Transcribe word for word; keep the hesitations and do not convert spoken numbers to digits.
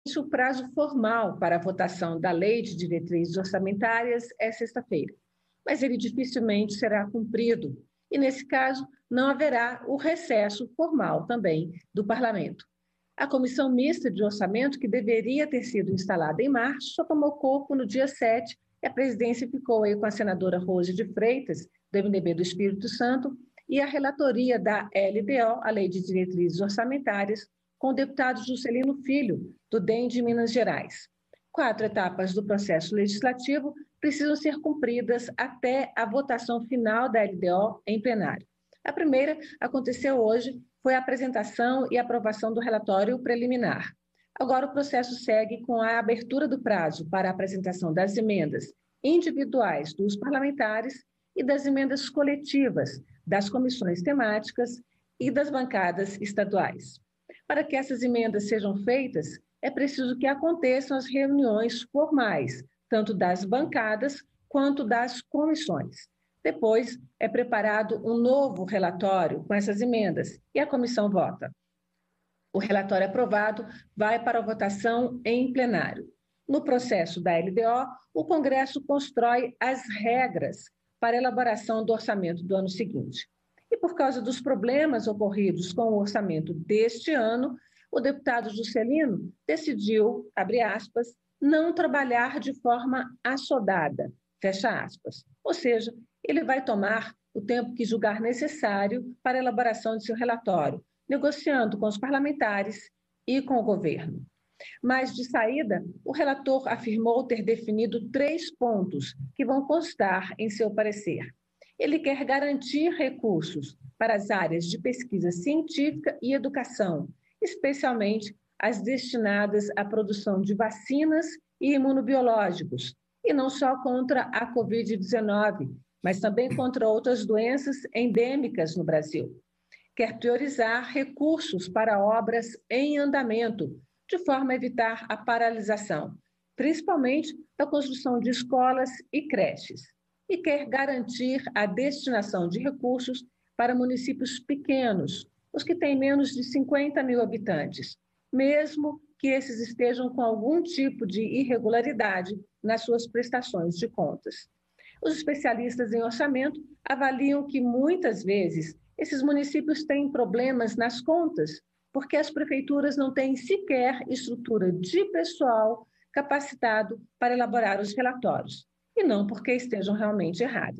o prazo formal para a votação da Lei de Diretrizes Orçamentárias é sexta-feira, mas ele dificilmente será cumprido e, nesse caso, não haverá o recesso formal também do Parlamento. A Comissão Mista de Orçamento, que deveria ter sido instalada em março, só tomou corpo no dia sete e a presidência ficou aí com a senadora Rose de Freitas, do M D B do Espírito Santo, e a relatoria da L D O, a Lei de Diretrizes Orçamentárias, com o deputado Juscelino Filho, do D E M de Minas Gerais. Quatro etapas do processo legislativo precisam ser cumpridas até a votação final da L D O em plenário. A primeira aconteceu hoje, foi a apresentação e aprovação do relatório preliminar. Agora o processo segue com a abertura do prazo para a apresentação das emendas individuais dos parlamentares e das emendas coletivas das comissões temáticas e das bancadas estaduais. Para que essas emendas sejam feitas, é preciso que aconteçam as reuniões formais, tanto das bancadas quanto das comissões. Depois, é preparado um novo relatório com essas emendas e a comissão vota. O relatório aprovado vai para a votação em plenário. No processo da L D O, o Congresso constrói as regras para a elaboração do orçamento do ano seguinte. E por causa dos problemas ocorridos com o orçamento deste ano, o deputado Juscelino decidiu, abre aspas, não trabalhar de forma assodada, fecha aspas. Ou seja, ele vai tomar o tempo que julgar necessário para a elaboração de seu relatório, negociando com os parlamentares e com o governo. Mas, de saída, o relator afirmou ter definido três pontos que vão constar em seu parecer. Ele quer garantir recursos para as áreas de pesquisa científica e educação, especialmente as destinadas à produção de vacinas e imunobiológicos, e não só contra a covid dezenove, mas também contra outras doenças endêmicas no Brasil. Quer priorizar recursos para obras em andamento, de forma a evitar a paralisação, principalmente da construção de escolas e creches. E quer garantir a destinação de recursos para municípios pequenos, os que têm menos de cinquenta mil habitantes, mesmo que esses estejam com algum tipo de irregularidade nas suas prestações de contas. Os especialistas em orçamento avaliam que, muitas vezes, esses municípios têm problemas nas contas, porque as prefeituras não têm sequer estrutura de pessoal capacitado para elaborar os relatórios, e não porque estejam realmente errados.